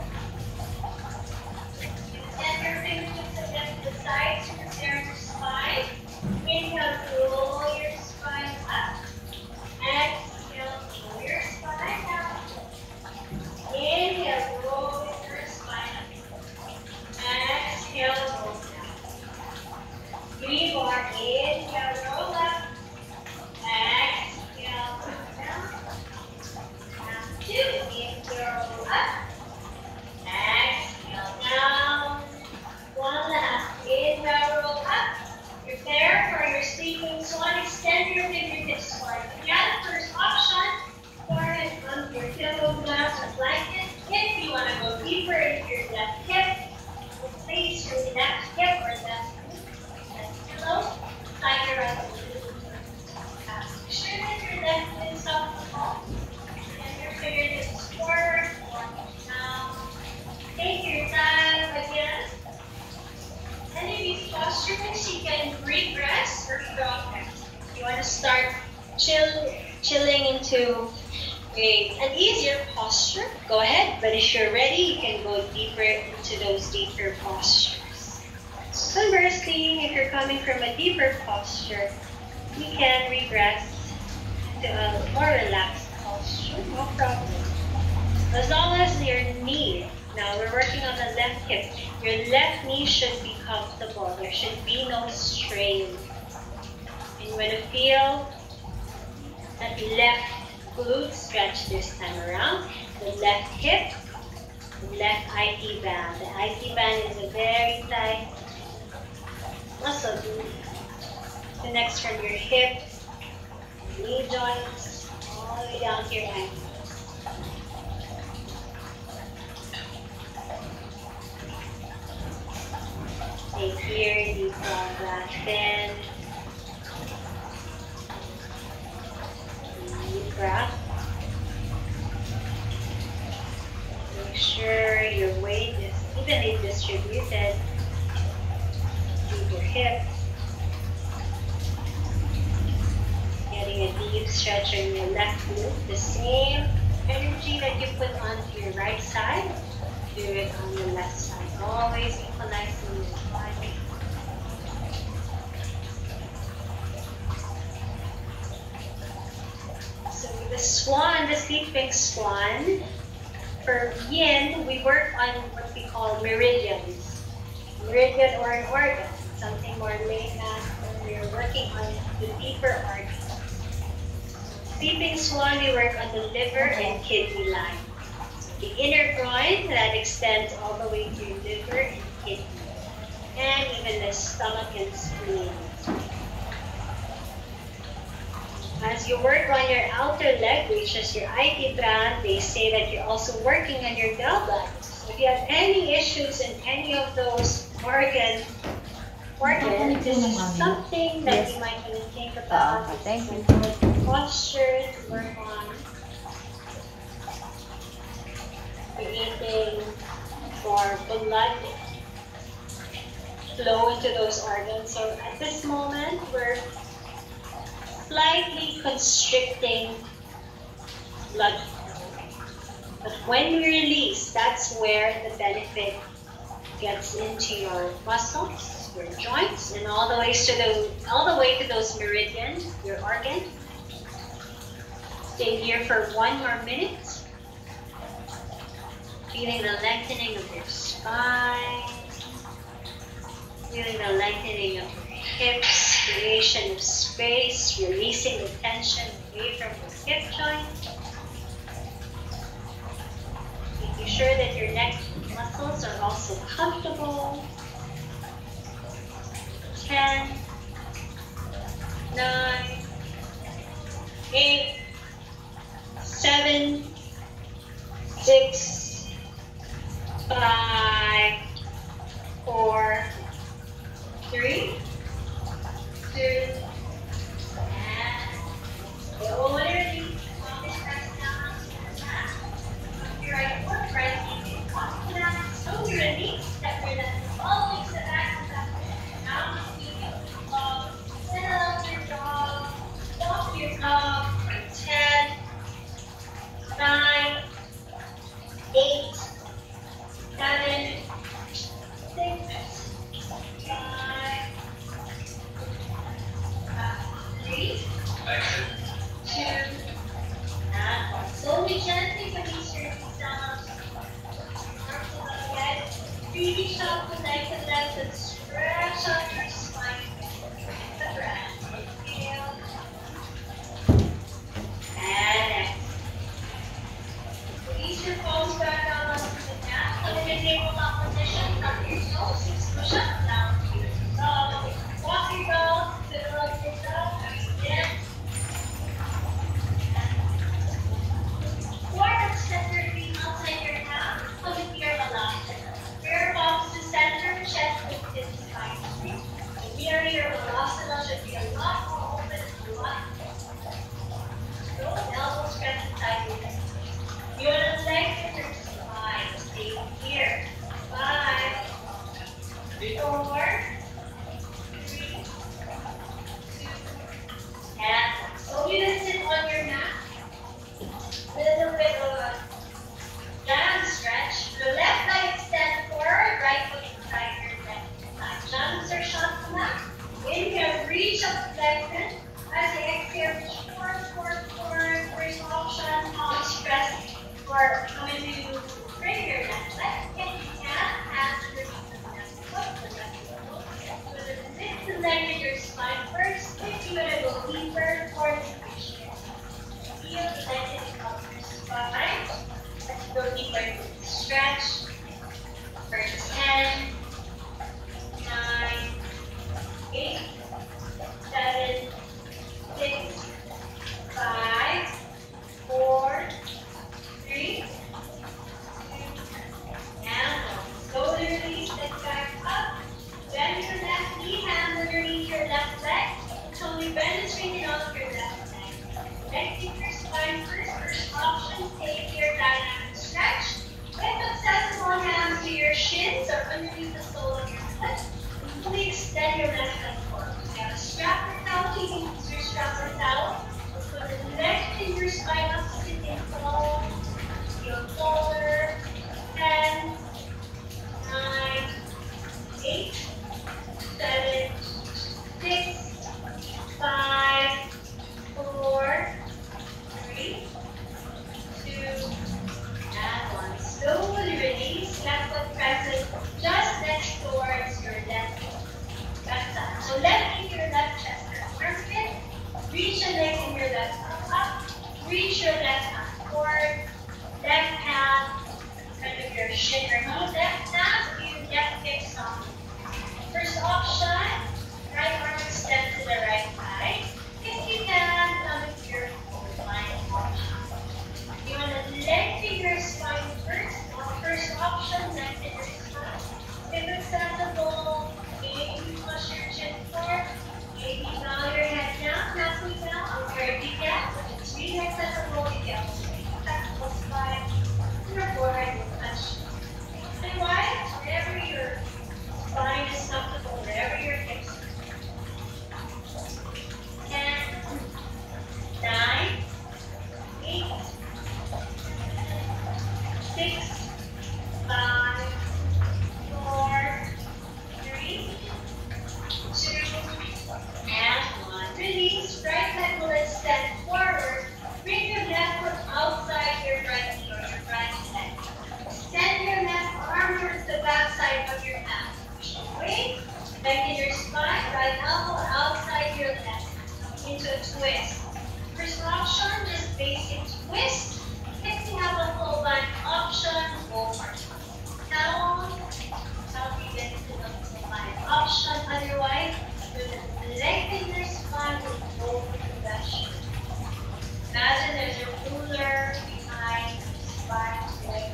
Extend your fingertips against the sides to prepare your spine. Inhale, roll your spine up. Exhale, roll your spine down. Inhale, roll your spine up. Exhale, roll down. 3 more. Inhale, roll up. Exhale, roll down. And 2. Inhale, roll up. Exhale, down. 1 last. Inhale, roll up. Prepare for your sleeping swan. Extend your fingertips forward. Again, first option. Forehead on your pillow, glass or blanket. If you want to go deeper into your left hip, place your left hip or left pillow. Slide your right foot. Make sure that your left foot is off the wall. And your fingertips forward, down. Take your time again. And if you postures, you can regress or progress. You want to start chilling into an easier posture, go ahead. But if you're ready, you can go deeper into those deeper postures. Conversely, if you're coming from a deeper posture, you can regress to a more relaxed posture, no problem. As long as your knee, now we're working on the left hip, your left knee should be comfortable. There should be no strain. And you want to feel that left glute stretch this time around. The left hip, the left IT band. The IT band is a very tight muscle group. Connects from your hip, knee joints, all the way down to your ankles. Stay here, deep down, back bend. Deep breath. Make sure your weight is evenly distributed through your hips. Getting a deep stretch in your left glute. The same energy that you put onto your right side, do it on the left side. Always equalizing your body. So with the swan, the sleeping swan, for yin, we work on what we call meridians. Meridian or an organ, something more laid back when we're working on the deeper organs. Sleeping swan, we work on the liver and kidney line. The inner groin that extends all the way to your liver and kidney, and even the stomach and spleen. As you work on your outer leg, which is your IT band, they say that you're also working on your gallbladder. So if you have any issues in any of those organs, this is something that you might want to think about. Thank you. Posture to work on. Creating for blood flow into those organs. So at this moment, we're slightly constricting blood flow. But when we release, that's where the benefit gets into your muscles, your joints, and all the way to those meridians, your organs. Stay here for 1 more minute. Feeling the lengthening of your spine. Feeling the lengthening of your hips, creation of space, releasing the tension away from your hip joint. Making sure that your neck muscles are also comfortable. 10, 9, 8, 7, 6, 5, 4, 3, 2, and literally press down your right foot, right knee is up to that. So your knees, step your left foot all the way to the back, down the feet, sit up your dog, walk your dog for 10, 9, 8, 7, 6, 5, 3, 2, and 1. Slowly, gently release your knees down. Arms above your head. Reach out the neck and stretch out your spine. The breath. Inhale. And exhale. Release your palms back down onto the mat. Come in a tabletop position. Tuck your toes. 6 push-ups. Down to your dog. Walk your dog. Fiddle up your dog. Again. Or step your feet outside your mat. Come into your Malasana. Rear palms to center. Chest lifted, spine straight. The mirror your Malasana should be a lot more open and a lot more. Elbows press inside your legs. You want to lengthen your spine. Stay here. 5, 4, 3, 2, and 1. Slowly lift it on your mat. Little bit of a down stretch. The left leg extend forward, right foot inside your left side. Jumps or shanasana. Inhale, reach up, lengthen. As you exhale, reach forward. First option, palms press or come into bring your left leg. If you can, hands underneath the left foot, the left foot. So the lift to lengthen your spine first. If you want to go deeper, or reach here. Feel the lengthening of your spine. Let's go deeper. Stretch for 10, 9, 8, 7, 6, 5, 4, 3, 2, and 1. Slowly release, step back up. Bend your left knee, hands underneath your left leg. Totally bend and straighten out your left leg. Lengthen your spine first. First option, take your dynamic stretch. Lift accessible hands to your shins or underneath the sole of your foot. And fully extend your left leg forward. You have a strap or towel. You can use your strap or towel. So lengthen your spine up, sitting tall. Feel taller. 10, 9, 8, 7, 6, 5, 4, 3, 2, and 1. Slowly release. Left foot presses just next towards your left foot. That's up. So left knee to your left chest. Perfect. Reach and lengthen your left arm up. Reach your left hand forward. Left hand in front of your shin or knee. Left hand, you left hip soft. First option, right arm extend to the right side. If you can, come into your full line option. You want to lengthen your spine first. First option, lengthen your spine. If accessible, maybe push your chin forward. Maybe bow your head down, halfway down, or if you can, if it's really accessible, you can accessible spine. Your forehead will touch. Otherwise, wherever your spine is comfortable, wherever your hips are. basic twist. If you have a full band option, go for it. Now, even to the full band option. Otherwise, with the length in your spine, will go for the best. Imagine there's a ruler behind the spine.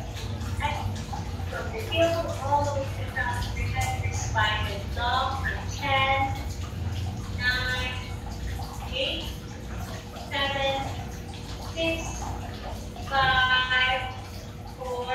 From your heel all the way to the crown of your head, your spine is long for 10, 9, 8, 7, 6, 5, 4,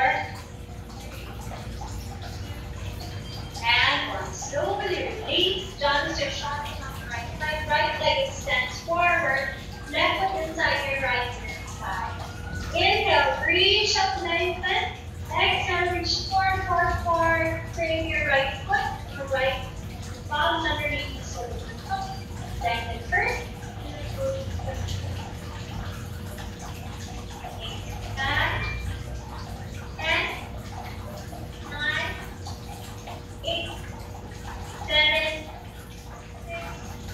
and 1. Slowly release. John, your shot is on the right side. Right leg extends forward. Left foot inside your right side. Inhale, reach up, lengthen. Exhale, reach forward. Bring your right foot, your right palms underneath the sole of the foot. Lengthen first. 9, 10, 9, 8, 7, 6,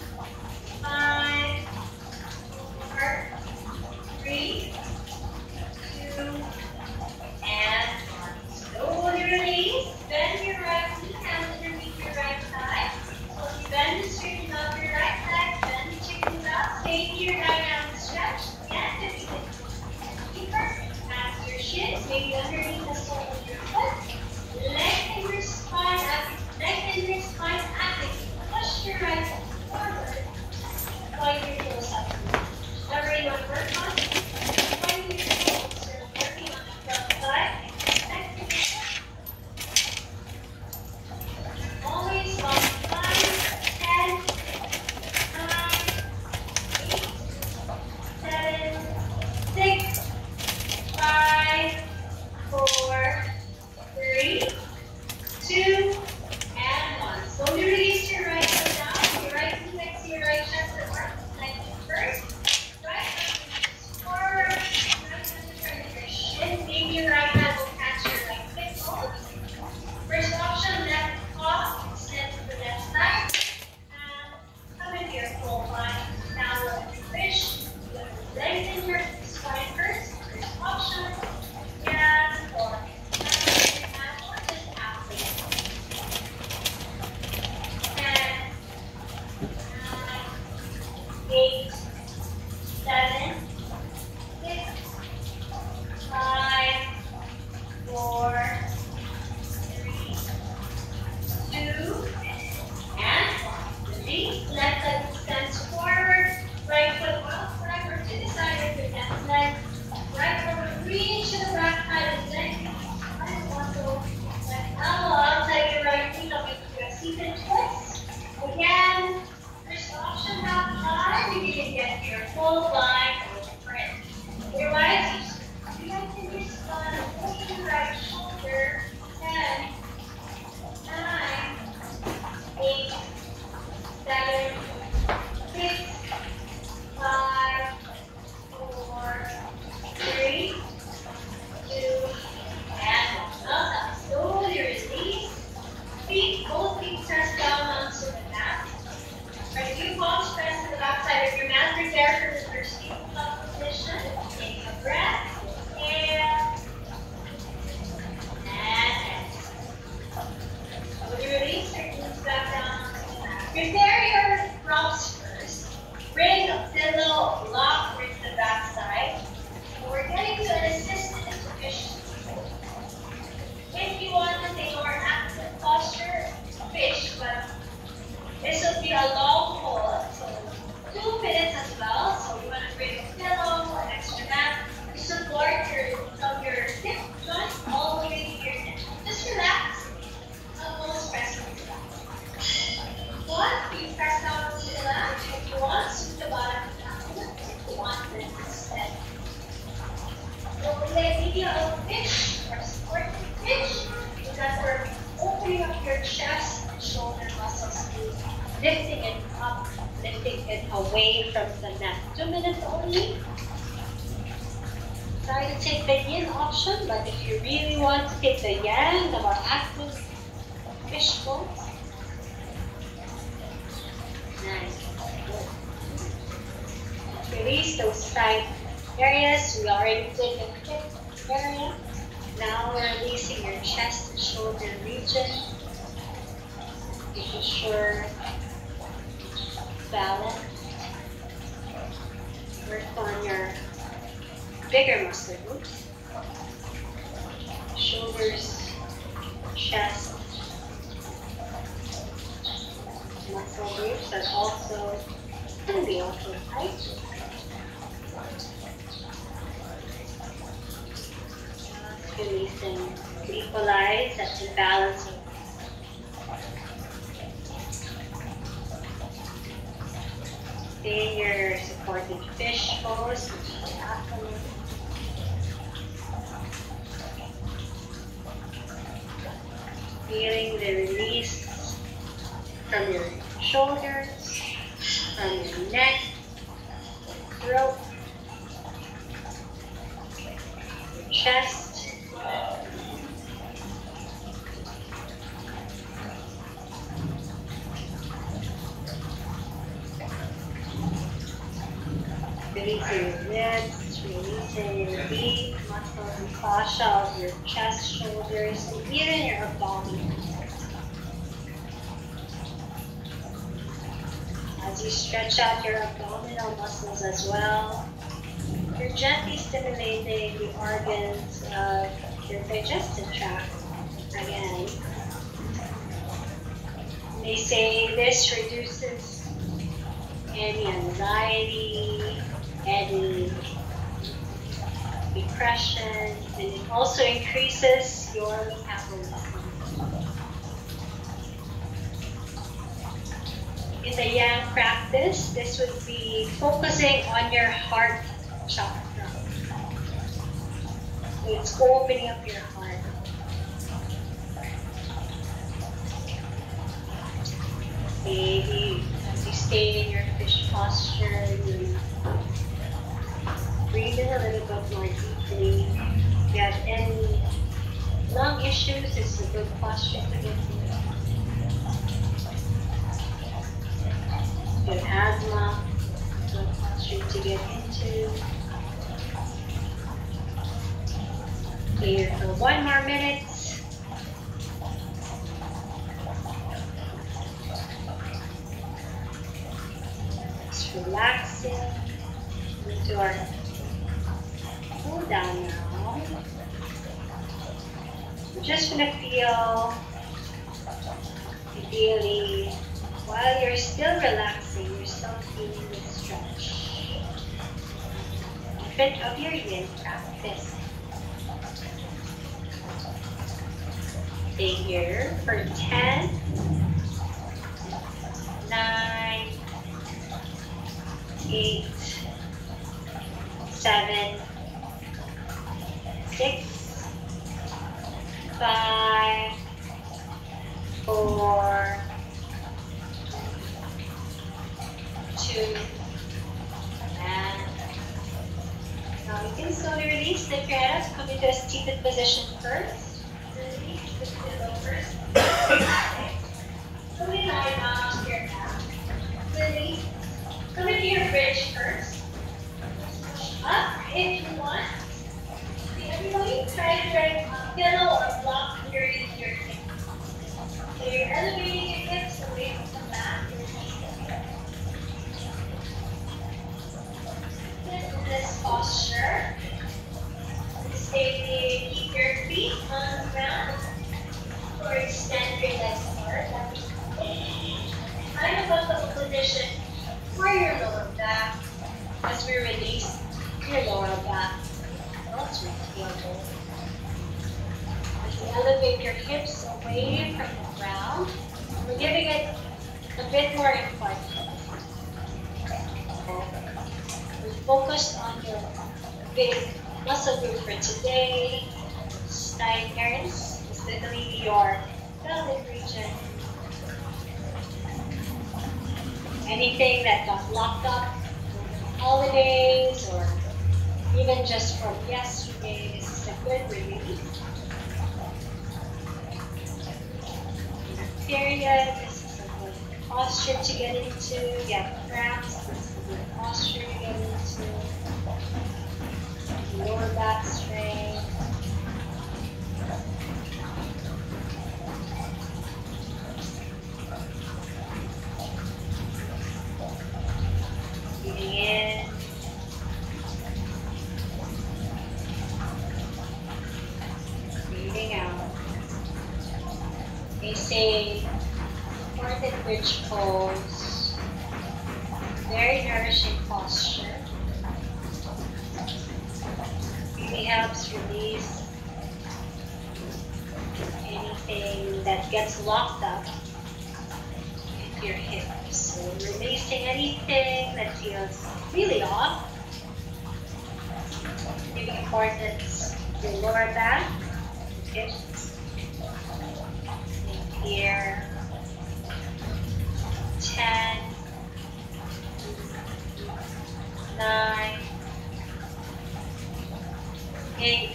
5, 4, 3, 2, and 1. Slowly release. Bend your right knee, hands underneath your right thigh. Slowly bend and straighten up your right leg. Bend and straighten up. Stay here, down stretch. Again, if you can deeper. As your shins, maybe underneath the sole of your foot. Lengthen your spine as you push your right foot forward. Point your toes up. Whatever you want to work on. Point your toes. So working on the front side. Always on 5, 10, 9, 8, 7, 6, 5, 4, 3, 2, and 1. Slowly release your right foot down. Your right knee next to your right chest at work. Lengthen first. Right arm reaches forward. Right hand in front of your shin. Maybe your right hand will catch your right hip bone. First option, left paw. Extend to the left side. And come into your full line. Downward fish. Lengthen your spine first. First option. And 4. Eight, 7, 6, 5, 4, 3, 2, and 1. Release. Left leg extends forward. Right foot out forever to the side of your left leg. Right forward. Reach to the back side of the leg. And also left elbow outside your right knee. Up into a seated twist. Again. First option, half high, you can get your full line over it. Otherwise, you lengthen your spine, push your right shoulder, 10, 9, 8, 7, 6, 5, 4, 3, 2, and 1. Now, slowly release. Both feet press down onto the mat. Right, you palms press to the back side of your mat. Prepare for the first tabletop position. Take a breath. And slowly release. Your knees back down onto the mat. Prepare your props first. Bring a pillow lock with the back side. We're getting to an assisted position. If you want to take more active posture, fish, but this will be a long hold, so 2 minutes as well. So you want to bring a pillow or an extra mat to support from your hip joint all the way to your neck. Just relax. Elbows press on the back. One, you press down onto the left. If you want, scoot the bottom down. If you want, then extend. So maybe a little fish or supporting fish, because we're opening up your chest and shoulder muscles, lifting it up, lifting it away from the neck. 2 minutes only. Try to take the yin option, but if you really want to take the yang, the more active fish pose. Nice. Release those tight areas. We already did the hip area. Now we're releasing your chest and shoulder region. Making sure balance. Work on your bigger muscle groups. Shoulders, chest, muscle groups that also can be also tight. Just releasing to equalize that imbalance. Stay in your supported fish pose, which is asana. Feeling the release from your shoulders, from your neck, throat, your chest. Releasing your ribs, releasing your deep muscles and fascia of your chest, shoulders, and even your abdomen. As you stretch out your abdominal muscles as well, you're gently stimulating the organs of your digestive tract again. They say this reduces any anxiety, any depression, and it also increases your metabolism. In the yang practice, this would be focusing on your heart chakra. So it's opening up your heart. Maybe as you stay in your fish posture, you breathe in a little bit more deeply. If you have any lung issues, it's a good posture to get into. If you have asthma, it's a good posture to get into. Stay here for 1 more minute. Just relaxing into our cool down now. We're just going to feel, ideally, while you're still relaxing, you're still feeling the stretch. A bit of your yin practice. Stay here for 10, 9, 8, 7, 6, 5, 4, 2, and now you can slowly release. Lift your head up, come into a seated position first. Release, lift it over. Slowly lie down on your back. Release. Come into your bridge first. Push up if you want. Everybody try to drag a pillow or block underneath your hips. So you're elevating your hips away from the mat. In this posture, stay, keep your feet on the ground or extend your legs forward. Kind of a position for your lower back as we release your lower back. As you elevate your hips away from the ground, we're giving it a bit more importance. We're focused on your big muscle group for today, side areas, specifically your pelvic region. Anything that got locked up from holidays or even just from yesterday, this is a good release. Period, this is a good posture to get into. You have cramps, this is a good posture to get into. say important bridge pose. Very nourishing posture. Really helps release anything that gets locked up into your hips. So releasing anything that feels really off. Giving importance to your lower back, hips. And here. 10, 9, 8,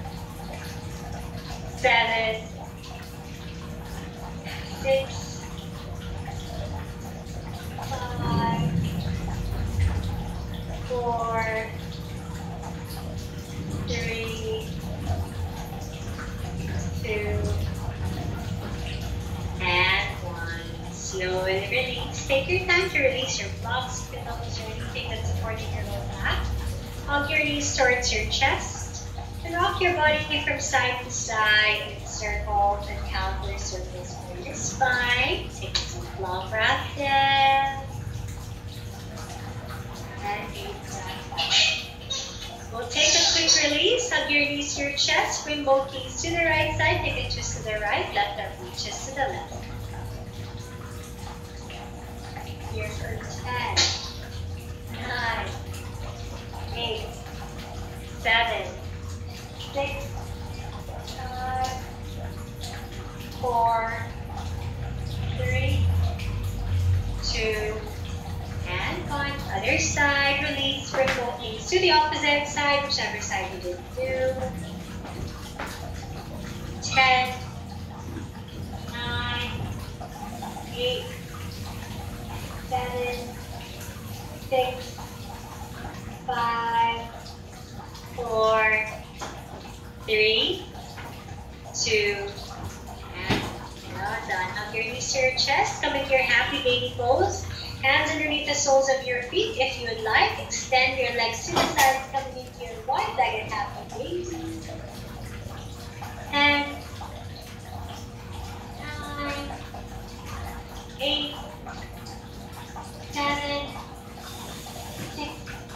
7, 6, 5, 4, 3, 2, and 1. Slowly release. Take your time to release your blocks, pillows, or anything that's supporting your lower back. Hug your knees towards your chest. And rock your body from side to side in circles and counter circles for your spine. Take some long breath in. And deep breath out. We'll take a quick release. Hug your knees to your chest. Bring both knees to the right side. Take a twist to the right. Left arm reaches to the left. Here for 10, 9, 8, 7, 6, 5, 4, 3, 2, and 1. Other side, release. Bring both knees to the opposite side, whichever side you didn't do. 10, 9, 8, 7, 6, 5, 4, 3, 2, and well done. Hug your knees to your chest. Come into your happy baby pose. Hands underneath the soles of your feet. If you would like, extend your legs to the sides, coming into your wide-legged happy baby. 10, 9, 8, 7, 6,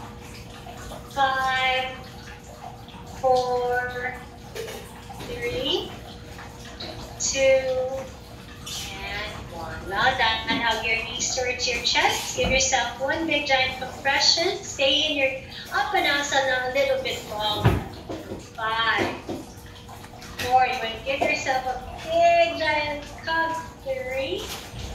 5, 4, 3, 2, and 1. Well done. And hug your knees towards your chest. Give yourself one big giant compression. Stay in your Uttanasana a little bit longer. 5, 4. You want to give yourself a big giant hug. 3,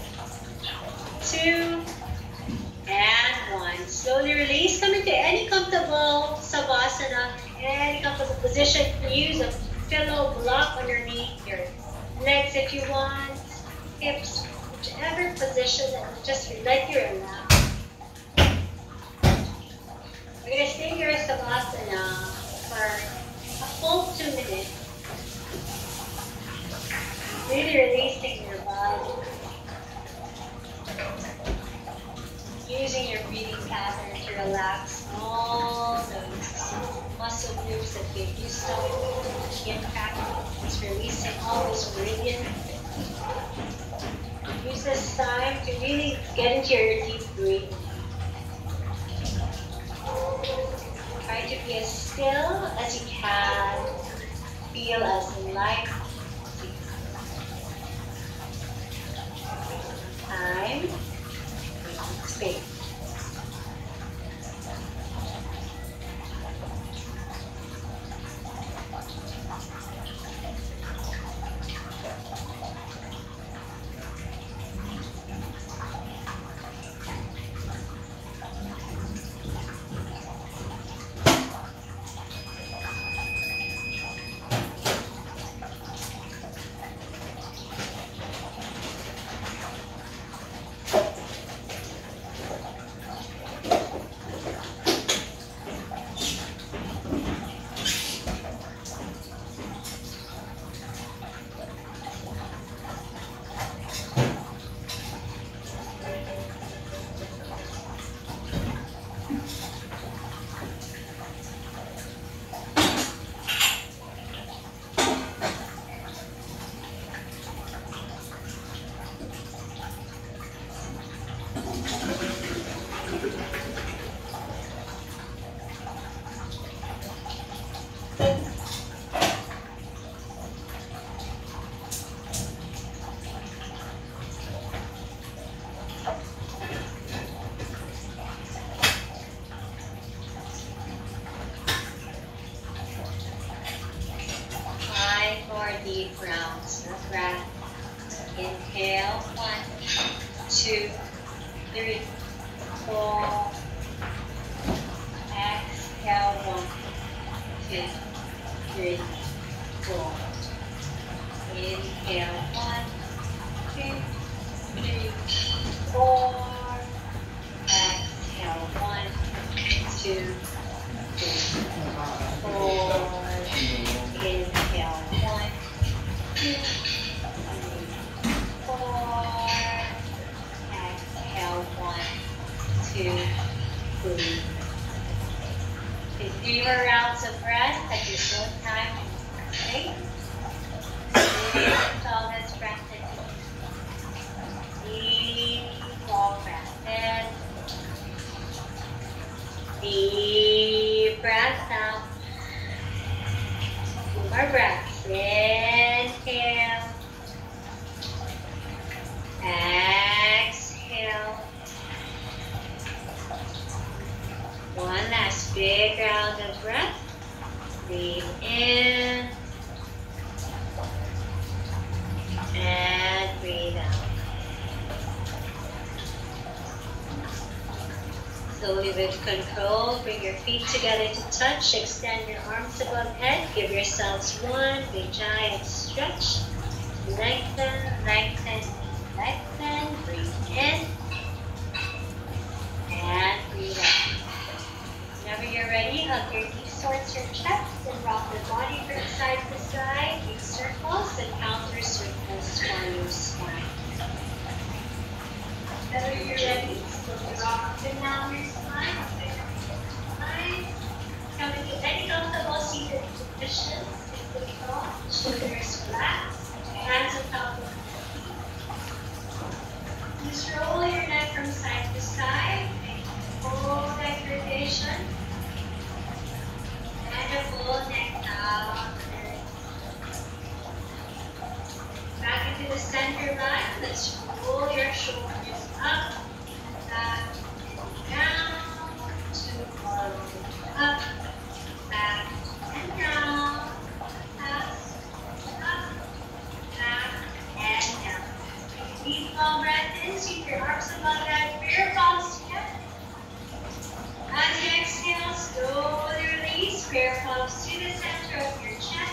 2, and 1. Slowly release. Come into any comfortable savasana, any comfortable position. Use a pillow block underneath your legs if you want, hips, whichever position that will just let you relax. We're going to stay here in savasana for a full 2 minutes. Really releasing your body. Using your breathing pattern to relax all those muscle groups that get used to impact. It's releasing all those meridians. Use this time to really get into your deep breathing. Try to be as still as you can. Feel as light as you can. Time. Space. deep rounds of breath. Inhale, 1, 2, 3, 4. Exhale, 1, 2, 3, 4. Inhale, 1, 2, 3, 4. Exhale, 1, 2, 3, 4. Inhale, 1, 2, 3, 4. Exhale, 1, 2, 3. Okay, 3 more rounds of breath at your own time. Okay? Longest breath that you can. Deep, long breath in. Deep breath out. 2 more breaths. Inhale. Exhale. One last big round of breath. Breathe in. And breathe out. Slowly with control, bring your feet together to touch. Extend your arms above head. Give yourselves one big giant stretch. Lengthen, lengthen, lengthen. Breathe in. And breathe out. Whenever you're ready, hug your knees towards your chest and rock the body from side to side. Do circles and counter circles for your spine. Whenever you're ready, slowly rock up and down your spine. Come into any comfortable seated position. Sit tall, shoulders flat, hands on top of the feet. Just roll your neck from side to side. Full neck rotation. And a full neck out. Back into the center line. Let's roll your shoulders up, back, and down. 2 more. Up, back, and down. Up, back, and down. Deep long breath in. Sweep your arms above that. Rear palms together. As you exhale, slowly release. Prayer palms to the center of your chest.